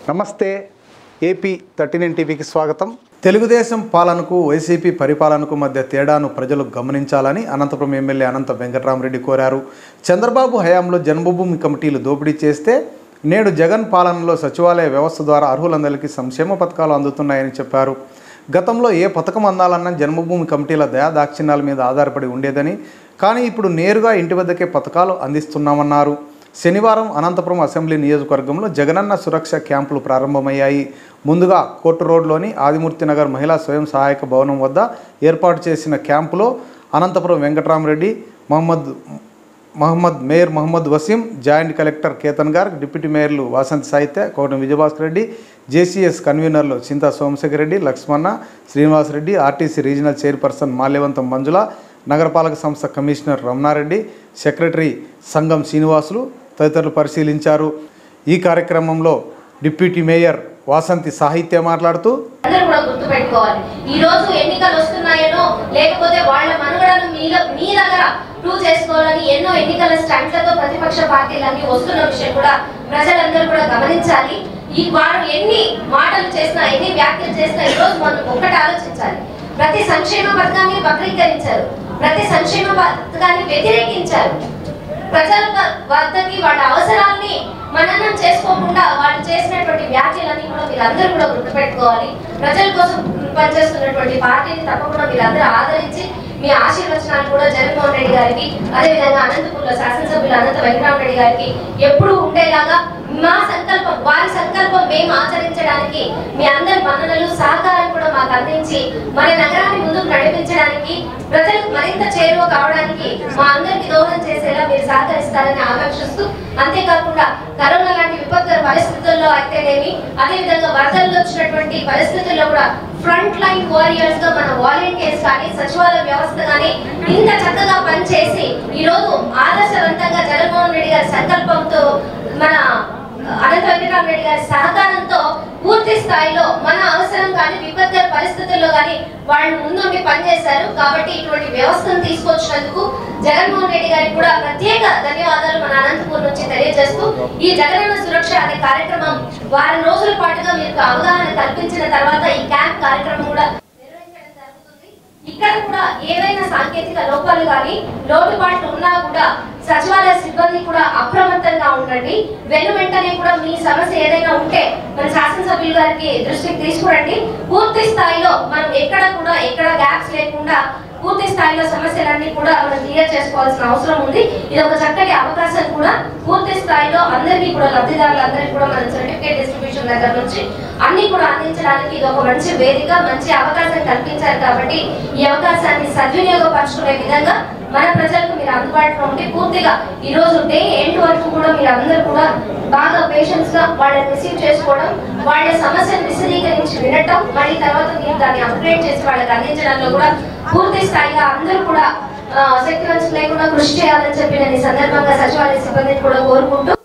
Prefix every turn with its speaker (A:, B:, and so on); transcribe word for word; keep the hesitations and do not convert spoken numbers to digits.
A: నమస్తే AP thirty nine టీవీకి స్వాగతం. తెలుగుదేశం పాలనకు వైసీపీ పరిపాలనకు మధ్య తేడాను ప్రజలు గమనించాలని అనంతపురం ఎమ్మెల్యే అనంత వెంకటరామరెడ్డి కోరారు. చంద్రబాబు హయాంలో జన్మభూమి కమిటీలు దోపిడీ చేస్తే నేడు జగన్ పాలనలో సచివాలయ వ్యవస్థ ద్వారా అర్హులందరికీ సంక్షేమ పథకాలు అందుతున్నాయని చెప్పారు. గతంలో ఏ పథకం అందాలన్నా జన్మభూమి కమిటీల దయా దాక్షిణ్యాల మీద ఆధారపడి ఉండేదని, కానీ ఇప్పుడు నేరుగా ఇంటి వద్దకే పథకాలు అందిస్తున్నామన్నారు. శనివారం అనంతపురం అసెంబ్లీ నియోజకవర్గంలో జగనన్న సురక్ష క్యాంపులు ప్రారంభమయ్యాయి. ముందుగా కోర్టు రోడ్లోని ఆదిమూర్తి నగర్ మహిళా స్వయం సహాయక భవనం వద్ద ఏర్పాటు చేసిన క్యాంపులో Anantapuram Venkatarama Reddy, Mohammed Mohammed mayor Mohammed Waseem, joint collector Ketan garu, deputy మేయర్లు Vasanthi సాహిత్య, కోటం విజయభాస్కర్ రెడ్డి, జేసీఎస్ కన్వీనర్లు Chinta Somasekhar Reddy, Lakshmana, Srinivasa Reddy, RTC regional chairperson Malyavantham Manjula, నగరపాలక సంస్థ కమిషనర్ రమణారెడ్డి, సెక్రటరీ సంగం శ్రీనివాసులు తదితరులు పరిశీలించారు. ఈ కార్యక్రమంలో డిప్యూటీ మేయర్ వాసంతి సాహిత్య మాట్లాడుతూ
B: అందరూ కూడా గుర్తుపెట్టుకోవాలి, ఈ రోజు ఎన్నికలు వస్తున్నాయనో లేకపోతే వాళ్ళ మనుగడను మీలో మీ దగ్గర ప్రూవ్ చేసుకోవాలని ఎన్నో ఎన్నికల స్టంట్లతో ప్రతిపక్ష పార్టీలన్నీ వస్తున్న విషయం కూడా ప్రజలందరూ కూడా గమనించాలి. ఈ వారు ఎన్ని మాటలు చేసినా ఎన్ని వ్యాఖ్యలు చేసినా ఈ రోజు మనం ఒక్కటి ఆలోచించాలి. ప్రతి సంక్షేమ పథకాన్ని వక్రీకరించారు, ప్రతి సంక్షేమ పథకాన్ని వ్యతిరేకించారు. ప్రజల వద్దకి వాళ్ళ అవసరాన్ని మననం చేసుకోకుండా వాళ్ళు చేసినటువంటి వ్యాఖ్యలన్నీ కూడా మీరందరూ కూడా గుర్తుపెట్టుకోవాలి. ప్రజల కోసం పనిచేస్తున్నటువంటి పార్టీని తప్పకుండా మీరందరూ ఆదరించి మీ ఆశీర్వచనాలు కూడా జగన్మోహన్ రెడ్డి గారికి, అదేవిధంగా అనంతపురంలో శాసనసభ్యులు అనంత వెంకటరామరెడ్డి గారికి ఎప్పుడు ఉండేలాగా మా సంకల్పం, వారి సంకల్పం మేము ఆచరించడానికి మీ అందరి మన్ననలు సహకారం కూడా మాకు అందించి మన నగరాన్ని ముందుకు నడిపించడానికి, ప్రజలకు మరింత చేరువ కావడానికి మా అందరికి దోహదం చేసేలా మీరు సహకరిస్తారని ఆకాంక్షిస్తూ, అంతేకాకుండా కరోనా లాంటి విపత్కర పరిస్థితుల్లో అయితేనేమి, అదేవిధంగా వరదల్లో వచ్చినటువంటి పరిస్థితుల్లో కూడా ఫ్రంట్ లైన్ వారియర్స్ గా మన వాలంటీర్స్ కానీ సచివాలయ వ్యవస్థ కానీ ఇంత చక్కగా పనిచేసి ఈ రోజు ఆదర్శవంతంగా జగన్మోహన్ రెడ్డి గారి సంకల్పంతో మన అనంత వెంకటరామరెడ్డి గారి సహకారంతో పూర్తి స్థాయిలో మన అవసరం కానీ విపత్కర పరిస్థితుల్లో కానీ వాళ్ళు ముందుండి పనిచేశారు. కాబట్టి ఇటువంటి వ్యవస్థను తీసుకొచ్చినందుకు జగన్మోహన్ రెడ్డి గారికి కూడా ప్రత్యేక ధన్యవాదాలు మన అనంతపూర్ నుంచి తెలియజేస్తూ, ఈ జగనన్న సురక్ష అనే కార్యక్రమం వారం రోజుల పాటుగా మీకు అవగాహన కల్పించిన తర్వాత ఈ క్యాంప్ కార్యక్రమం కూడా నిర్వహించడం జరుగుతుంది. ఇక్కడ కూడా ఏవైనా సాంకేతిక లోపాలు కానీ లోటుపాట్లు ఉన్నా కూడా సచివాలయ సిబ్బంది కూడా అప్రమత్తంగా ఉండండి. వెను వెంటనే కూడా మీ సమస్య ఏదైనా ఉంటే మన శాసనసభ్యుల గారికి దృష్టికి తీసుకురండి. పూర్తి స్థాయిలో మనం ఎక్కడ కూడా ఎక్కడ గ్యాప్స్ లేకుండా పూర్తి స్థాయిలో సమస్యలన్నీ కూడా మనం క్లియర్ చేసుకోవాల్సిన అవసరం ఉంది. ఇది ఒక చక్కటి అవకాశం కూడా పూర్తి స్థాయిలో అందరికీ కూడా లబ్ధిదారులందరికీ కూడా మన సర్టిఫికేట్ డిస్ట్రిబ్యూషన్ దగ్గర నుంచి అన్ని కూడా అందించడానికి ఇది ఒక మంచి వేదిక, మంచి అవకాశం కల్పించారు. కాబట్టి ఈ అవకాశాన్ని సద్వినియోగపరచుకునే విధంగా మన ప్రజలకు మీరు అందుబాటులో ఉండి పూర్తిగా ఈ రోజు డే ఎండ్ వరకు కూడా మీరు అందరూ కూడా బాగా పేషెన్స్ గా వాళ్ళని రిసీవ్ చేసుకోవడం, వాళ్ళ సమస్యను విశదీకరించి వినటం, మళ్ళీ తర్వాత మీరు దాన్ని అప్గ్రేడ్ చేసి వాళ్ళకి అందించడంలో కూడా పూర్తి స్థాయిగా అందరూ కూడా శక్తివంచన లేకుండా కృషి చేయాలని చెప్పి నేను ఈ సందర్భంగా సచివాలయ సిబ్బందిని కూడా కోరుకుంటూ